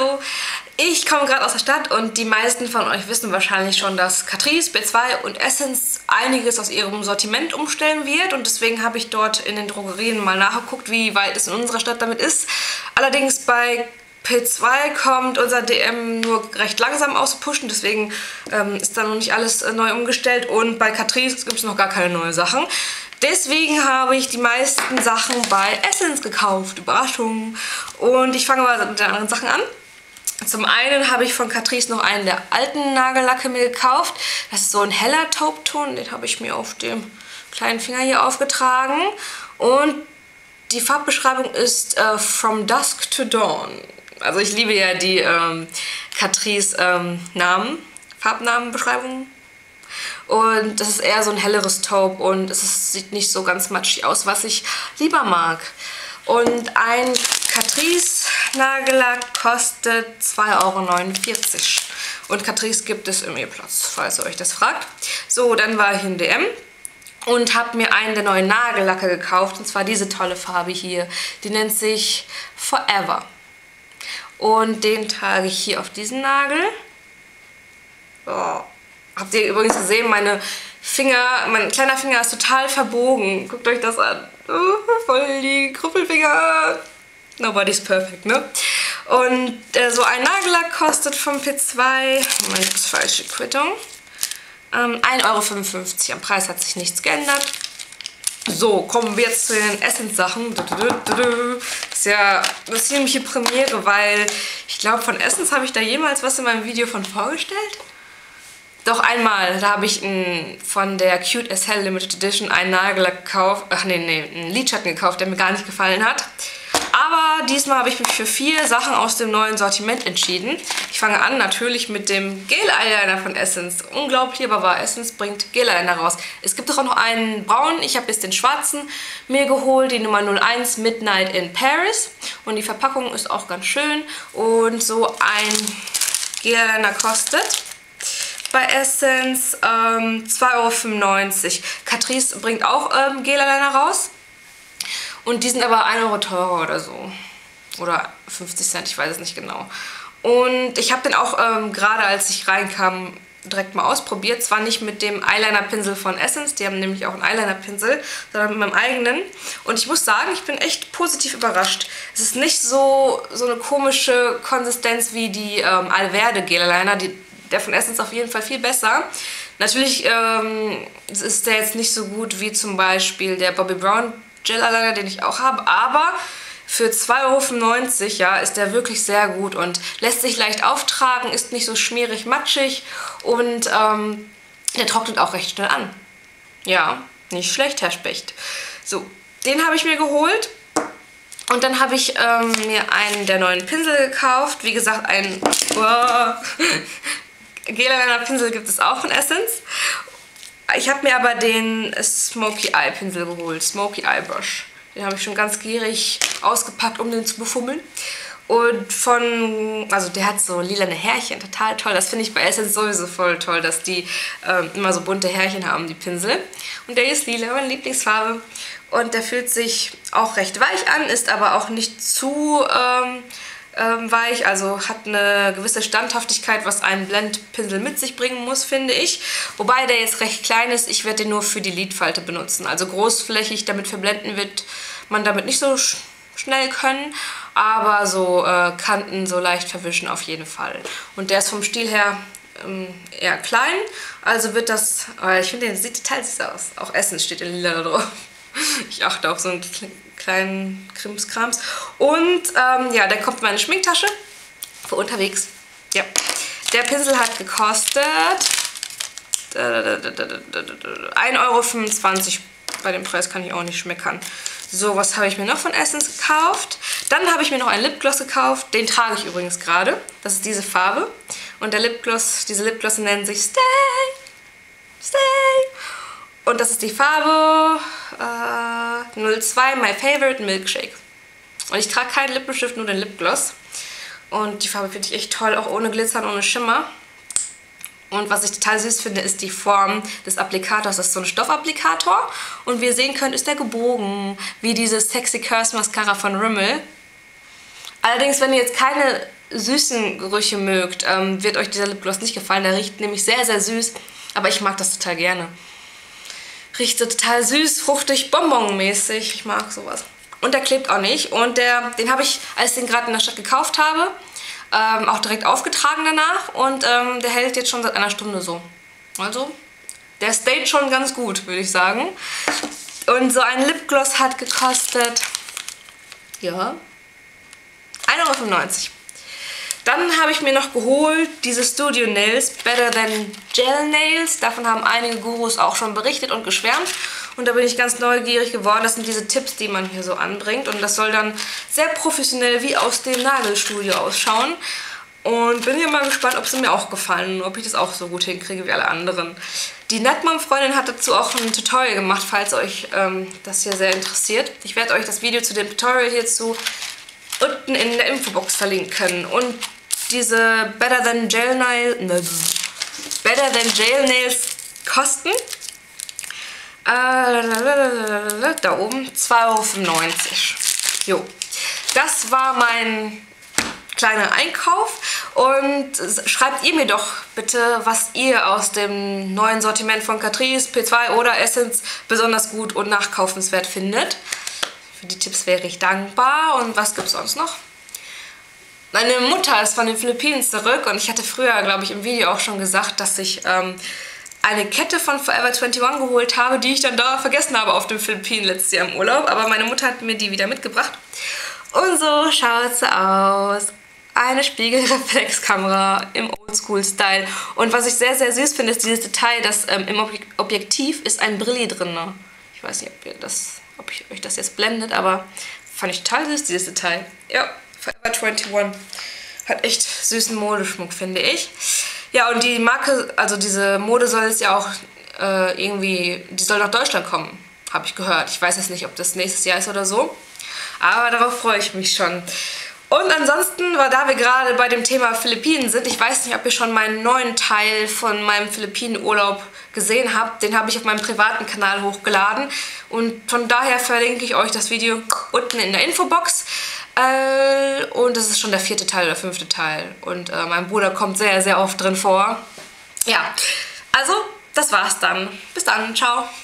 Hallo! Ich komme gerade aus der Stadt und die meisten von euch wissen wahrscheinlich schon, dass Catrice, B2 und Essence einiges aus ihrem Sortiment umstellen wird und deswegen habe ich dort in den Drogerien mal nachgeguckt, wie weit es in unserer Stadt damit ist. Allerdings bei P2 kommt unser DM nur recht langsam aus Pushen, deswegen ist da noch nicht alles neu umgestellt und bei Catrice gibt es noch gar keine neuen Sachen. Deswegen habe ich die meisten Sachen bei Essence gekauft. Überraschung. Und ich fange mal mit den anderen Sachen an. Zum einen habe ich von Catrice noch einen der alten Nagellacke mir gekauft. Das ist so ein heller Taubton. Den habe ich mir auf dem kleinen Finger hier aufgetragen. Und die Farbbeschreibung ist From Dusk to Dawn. Also ich liebe ja die Catrice Farbnamenbeschreibungen. Und das ist eher so ein helleres Taupe und sieht nicht so ganz matschig aus, was ich lieber mag. Und ein Catrice Nagellack kostet 2,49 €. Und Catrice gibt es im E-Platz, falls ihr euch das fragt. So, dann war ich in DM und habe mir einen der neuen Nagellacke gekauft. Und zwar diese tolle Farbe hier. Die nennt sich Forever. Und den trage ich hier auf diesen Nagel. Oh. Habt ihr übrigens gesehen, mein kleiner Finger ist total verbogen. Guckt euch das an. Oh, voll die Krüppelfinger. Nobody's perfect, ne? Und so ein Nagellack kostet vom P2, Moment, das falsche Quittung, 1,55 €. Am Preis hat sich nichts geändert. So, kommen wir jetzt zu den Essence-Sachen. Das ist ja eine ziemliche Premiere, weil ich glaube, von Essence habe ich da jemals was in meinem Video von vorgestellt. Doch einmal, da habe ich von der Cute as Hell Limited Edition einen Nagellack gekauft, einen Lidschatten gekauft, der mir gar nicht gefallen hat. Aber diesmal habe ich mich für 4 Sachen aus dem neuen Sortiment entschieden. Ich fange an natürlich mit dem Gel Eyeliner von Essence. Unglaublich, aber wahr, Essence bringt Gel Eyeliner raus. Es gibt auch noch einen braunen, ich habe jetzt den schwarzen mir geholt, die Nummer 01 Midnight in Paris. Und die Verpackung ist auch ganz schön. Und so ein Gel Eyeliner kostet bei Essence 2,95 €. Catrice bringt auch Gel Eyeliner raus. Und die sind aber 1 € teurer oder so. Oder 50 Cent, ich weiß es nicht genau. Und ich habe den auch gerade als ich reinkam direkt mal ausprobiert. Zwar nicht mit dem Eyeliner-Pinsel von Essence, die haben nämlich auch einen Eyeliner-Pinsel, sondern mit meinem eigenen. Und ich muss sagen, ich bin echt positiv überrascht. Es ist nicht so eine komische Konsistenz wie die Alverde Gel Eyeliner, der von Essence auf jeden Fall viel besser. Natürlich ist der jetzt nicht so gut wie zum Beispiel der Bobbi Brown Gel Eyeliner, den ich auch habe, aber für 2,95 € ja, ist der wirklich sehr gut und lässt sich leicht auftragen, ist nicht so schmierig matschig und der trocknet auch recht schnell an. Ja, nicht schlecht, Herr Specht. So, den habe ich mir geholt. Und dann habe ich mir einen der neuen Pinsel gekauft. Wie gesagt, ein Gel Eyeliner Pinsel gibt es auch von Essence. Ich habe mir aber den Smoky Eye Pinsel geholt, Smoky Eye Brush. Den habe ich schon ganz gierig ausgepackt, um den zu befummeln. Und also der hat so lilane Härchen, total toll. Das finde ich bei Essence sowieso voll toll, dass die immer so bunte Härchen haben, die Pinsel. Und der ist lila, meine Lieblingsfarbe. Und der fühlt sich auch recht weich an, ist aber auch nicht zu weich, also hat eine gewisse Standhaftigkeit, was ein Blendpinsel mit sich bringen muss, finde ich. Wobei der jetzt recht klein ist, ich werde den nur für die Lidfalte benutzen. Also großflächig damit verblenden wird man damit nicht so schnell können, aber so Kanten so leicht verwischen auf jeden Fall. Und der ist vom Stil her eher klein, also wird das, ich finde, der sieht total süß aus. Auch Essence steht in lila drauf. Ich achte auf so einen kleinen Krimskrams. Und ja, der kommt in meine Schminktasche für unterwegs. Ja. Der Pinsel hat gekostet 1,25 €. Bei dem Preis kann ich auch nicht schmeckern. So, was habe ich mir noch von Essence gekauft? Dann habe ich mir noch einen Lipgloss gekauft. Den trage ich übrigens gerade. Das ist diese Farbe. Und der Lipgloss, diese Lipglosse nennen sich Stay. Stay. Und das ist die Farbe 02 My Favorite Milkshake. Und ich trage keinen Lippenstift, nur den Lipgloss. Und die Farbe finde ich echt toll, auch ohne Glitzer und ohne Schimmer. Und was ich total süß finde, ist die Form des Applikators. Das ist so ein Stoffapplikator. Und wie ihr sehen könnt, ist der gebogen, wie dieses Sexy Curse Mascara von Rimmel. Allerdings, wenn ihr jetzt keine süßen Gerüche mögt, wird euch dieser Lipgloss nicht gefallen. Der riecht nämlich sehr, sehr süß, aber ich mag das total gerne. Riecht so total süß, fruchtig, bonbonmäßig. Ich mag sowas. Und der klebt auch nicht. Und den habe ich, als ich den gerade in der Stadt gekauft habe, auch direkt aufgetragen danach. Und der hält jetzt schon seit einer Stunde so. Also, der stayt schon ganz gut, würde ich sagen. Und so ein Lipgloss hat gekostet, ja, 1,95 €. Dann habe ich mir noch geholt diese Studio Nails Better Than Gel Nails. Davon haben einige Gurus auch schon berichtet und geschwärmt. Und da bin ich ganz neugierig geworden. Das sind diese Tipps, die man hier so anbringt. Und das soll dann sehr professionell wie aus dem Nagelstudio ausschauen. Und bin hier mal gespannt, ob sie mir auch gefallen und ob ich das auch so gut hinkriege wie alle anderen. Die Netmom-Freundin hat dazu auch ein Tutorial gemacht, falls euch das hier sehr interessiert. Ich werde euch das Video zu dem Tutorial hierzu unten in der Infobox verlinken. Und diese Better Than Gel Nails kosten da oben 2,95 €. Jo, das war mein kleiner Einkauf. Und schreibt ihr mir doch bitte, was ihr aus dem neuen Sortiment von Catrice, P2 oder Essence besonders gut und nachkaufenswert findet. Für die Tipps wäre ich dankbar. Und was gibt es sonst noch? Meine Mutter ist von den Philippinen zurück und ich hatte früher, glaube ich, im Video auch schon gesagt, dass ich eine Kette von Forever 21 geholt habe, die ich dann da vergessen habe auf den Philippinen letztes Jahr im Urlaub. Aber meine Mutter hat mir die wieder mitgebracht. Und so schaut sie aus. Eine Spiegelreflexkamera im Oldschool-Style. Und was ich sehr, sehr süß finde, ist dieses Detail, dass im Objektiv ist ein Brilli drin. Ich weiß nicht, ob ich euch das jetzt blendet, aber fand ich total süß, dieses Detail. Ja, Forever 21 hat echt süßen Modeschmuck, finde ich. Ja, und die Marke, also diese Mode soll jetzt ja auch die soll nach Deutschland kommen, habe ich gehört. Ich weiß jetzt nicht, ob das nächstes Jahr ist oder so, aber darauf freue ich mich schon. Und ansonsten, da wir gerade bei dem Thema Philippinen sind, ich weiß nicht, ob ihr schon meinen neuen Teil von meinem Philippinen-Urlaub gesehen habt. Den habe ich auf meinem privaten Kanal hochgeladen. Und von daher verlinke ich euch das Video unten in der Infobox. Und das ist schon der 4. Teil oder 5. Teil. Und mein Bruder kommt sehr, sehr oft drin vor. Ja, also, das war's dann. Bis dann, ciao.